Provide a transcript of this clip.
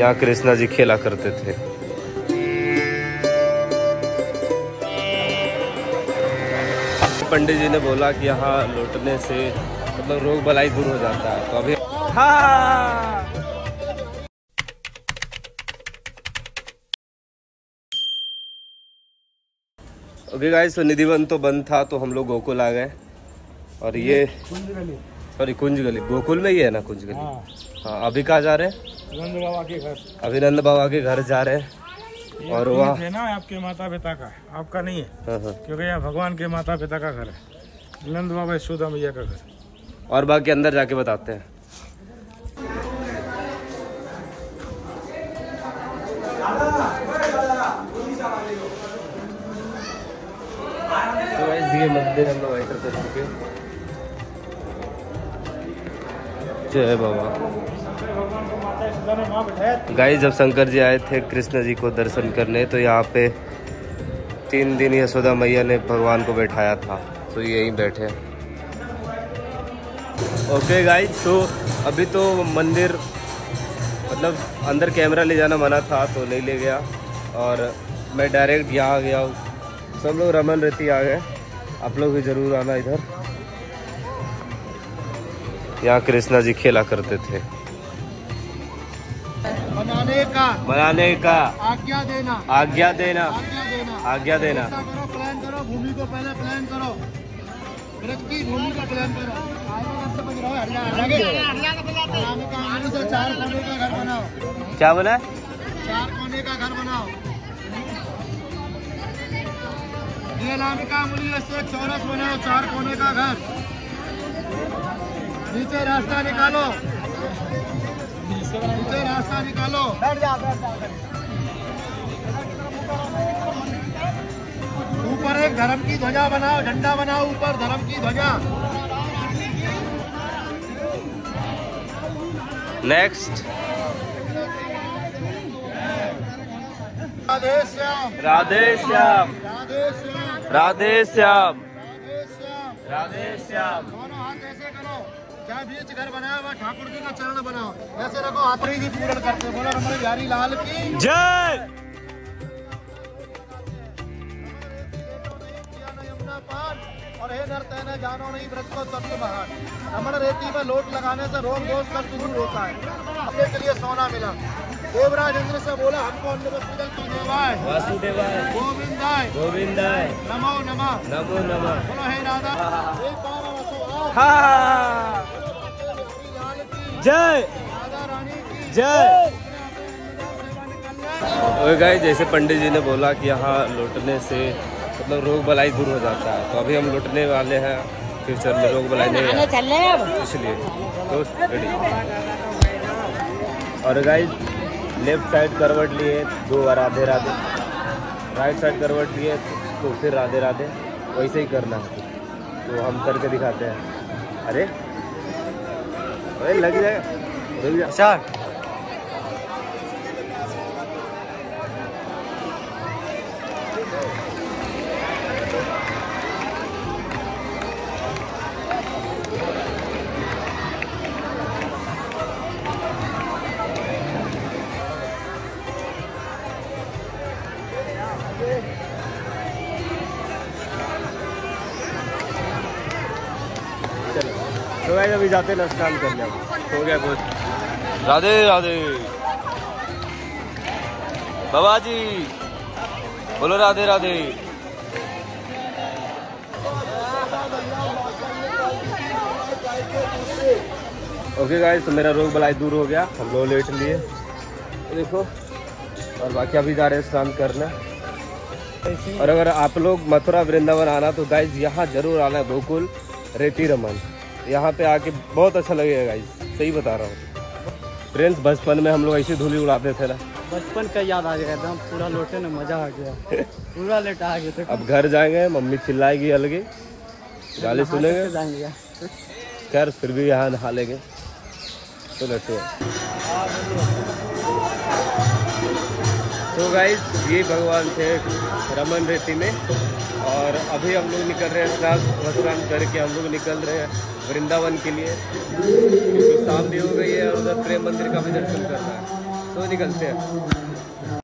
यहाँ कृष्णा जी खेला करते थे। पंडित जी ने बोला कि यहाँ लौटने से मतलब रोग बलाई दूर हो जाता है, तो अभी ओके गाइस, तो निधिवन तो बंद था तो हम लोग गोकुल आ गए। और ये सॉरी कुंज गली, गोकुल में ही है ना कुंज गली। हाँ अभी कहाँ जा रहे हैं? नंद बाबा के घर। अभी नंद बाबा के घर जा रहे हैं। और वहाँ है ना आपके माता पिता का, आपका नहीं है। हाँ। क्योंकि यहाँ भगवान के माता पिता का घर है, नंद बाबा यशोदा मैया का घर। और बाकी अंदर जाके बताते हैं। तो गाइस ये मंदिर हम लोग एंटर कर चुके। जय बाबा। गाइस जब शंकर जी आए थे कृष्ण जी को दर्शन करने, तो यहाँ पे 3 दिन यशोदा मैया ने भगवान को बैठाया था, तो यहीं बैठे। ओके गाइस, तो अभी तो मंदिर मतलब अंदर कैमरा ले जाना मना था तो नहीं ले गया, और मैं डायरेक्ट यहाँ आ गया हूँ। सब लोग रमन रेती आ गए, आप लोग भी जरूर आना इधर। यहाँ कृष्णा जी खेला करते थे। बनाने का आज्ञा देना, आज्ञा देना, आज्ञा देना। करो, प्लान करो, भूमि को पहले प्लान करो, ब्रज की भूमि का प्लान करो। 4 कोने का घर बनाओ। क्या बना? 4 कोने का घर बनाओ। ये नामिका मूल्य से चौरस बनाओ, 4 कोने का घर। नीचे रास्ता निकालो, नीचे रास्ता निकालो। ऊपर एक धर्म की ध्वजा बनाओ, झंडा बनाओ, ऊपर धर्म की ध्वजा। नेक्स्ट। राधे श्याम, राधे श्याम, राधे श्याम, राधे श्याम, राधे श्याम, राधे श्याम। दोनों हाथ ऐसे करो, क्या बीच घर बनाया हुआ ठाकुर जी का चरण बनाओ, ऐसे रखो, हाथरी जी पूर्ण करते। बोलो हमारे बिहारी लाल की जय। और हे नर तैने जानो नहीं ब्रज को तत्व महान। रमण रेती में लोट लगाने से रोग दोष कष्ट दूर होता है। अपने के लिए सोना मिला। देवराज इंद्र से बोला हमको अन्न वस्त्र तो देवाय, वासुदेवाय, गोविंदाय, गोविंदाय, नमो नमः, नमो नमः। बोलो हे राधा एक बार वसो हाँ जय, राधा रानी की जय। और गाइस जैसे पंडित जी ने बोला कि यहाँ लौटने से मतलब रोग बलाई दूर हो जाता है, तो अभी हम लौटने वाले हैं। फ्यूचर में रोग बलाई नहीं है, इसलिए तो रेडी। और गाइस लेफ्ट साइड करवट लिए 2 बार राधे राधे, राइट साइड करवट लिए तो फिर राधे राधे, वैसे ही करना है। तो हम करके दिखाते हैं। अरे अरे लग जाएगा, रुक जा। तो गाइस अभी जाते हैं स्नान करने, हो गया कुछ। राधे राधे बाबा जी, बोलो राधे राधे। ओके गाइस, तो मेरा रोग बलाई दूर हो गया, हम लोग लेट लिए देखो। और बाकी अभी जा रहे हैं स्नान करने। और अगर आप लोग मथुरा वृंदावन आना तो गाइस यहाँ जरूर आना, गोकुल रेती रमन। यहाँ पे आके बहुत अच्छा लगेगा गाइस, सही बता रहा हूँ। फ्रेंड्स बचपन में हम लोग ऐसी धूली उड़ाते थे ना, बचपन का याद आ गया एकदम, पूरा लौटे ना, मजा आ गया, पूरा लेटा आ गया। अब घर जाएंगे, मम्मी चिल्लाएगी अलगे, गाली सुनेंगे जाएंगे। खैर फिर भी यहाँ नहा लेंगे। तो लेते तो गाइस ये भगवान थे रमन रेती में। और अभी हम लोग निकल रहे हैं, स्नान करके हम लोग निकल रहे हैं वृंदावन के लिए, क्योंकि शाम भी हो गई है और उधर प्रेम मंदिर का भी दर्शन करना है। तो निकलते हैं।